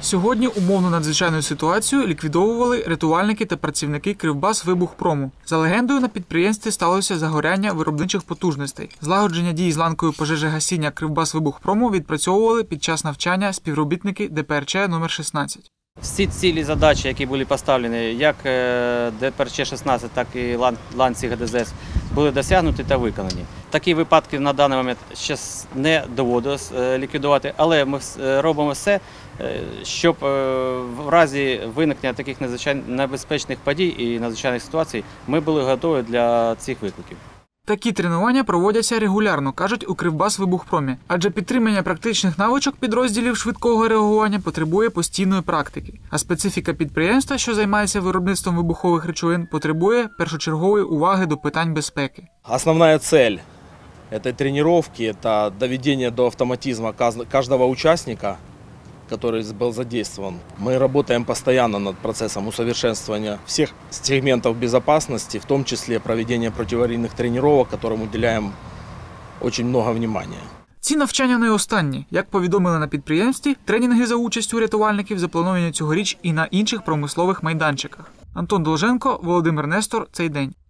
Сьогодні умовну надзвичайну ситуацію ліквідовували рятувальники та працівники Кривбасвибухпрому. За легендою, на підприємстві сталося загоряння виробничих потужностей. Злагодження дій з ланкою пожежогасіння Кривбасвибухпрому відпрацьовували під час навчання співробітники ДПРЧ номер 16. Всі цілі задачі, які були поставлені як ДПРЧ-16, так і ланці ГДЗС, були досягнуті та виконані. Такі випадки на даний момент ще не доводилось ліквідувати, але ми робимо все, щоб в разі виникнення таких небезпечних подій і надзвичайних ситуацій ми були готові для цих викликів. Такі тренування проводяться регулярно, кажуть у Кривбасвибухпромі, адже підтримання практичних навичок підрозділів швидкого реагування потребує постійної практики. А специфіка підприємства, що займається виробництвом вибухових речовин, потребує першочергової уваги до питань безпеки. Основна ціль цієї тренування – це доведення до автоматизму кожного учасника, который был задействован. Мы работаем постоянно над процессом усовершенствования всех сегментов безопасности, в том числе проведения противорийных тренировок, которым уделяем очень много внимания. Ці навчання не останні. Як повідомили на підприємстві, тренінги за участю рятувальників заплановані цьогоріч і на інших промислових майданчиках. Антон Долженко, Володимир Нестор. Цей день.